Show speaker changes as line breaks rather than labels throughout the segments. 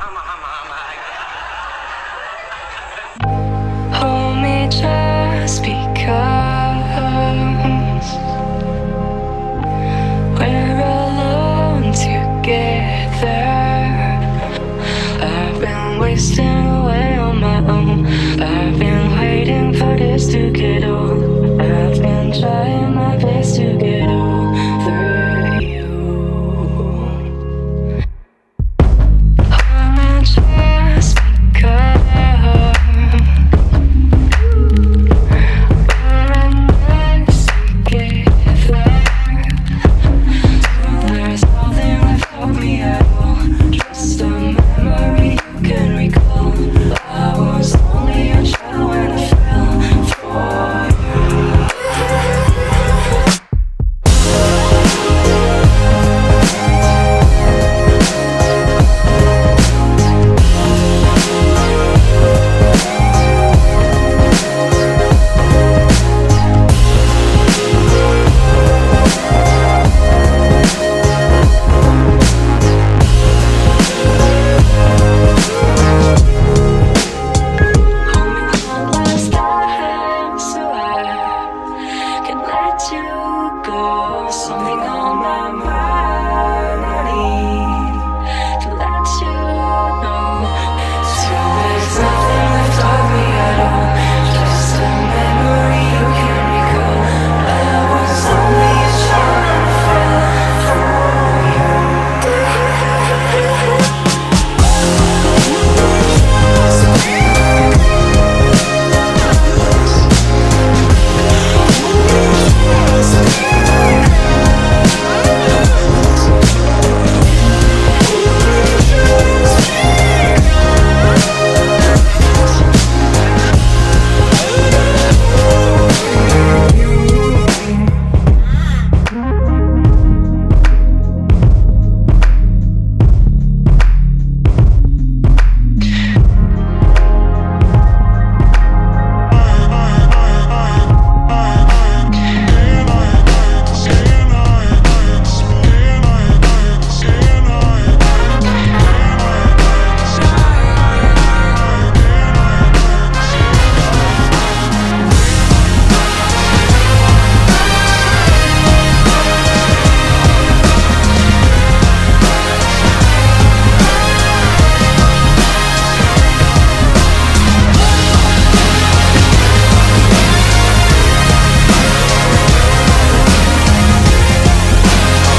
Hold me just because we're alone together. I've been wasting away on my own. I've been waiting for this to get old. I've been trying my best to get over you. Hold me just because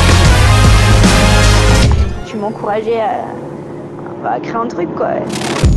m'encourager à créer un truc, quoi.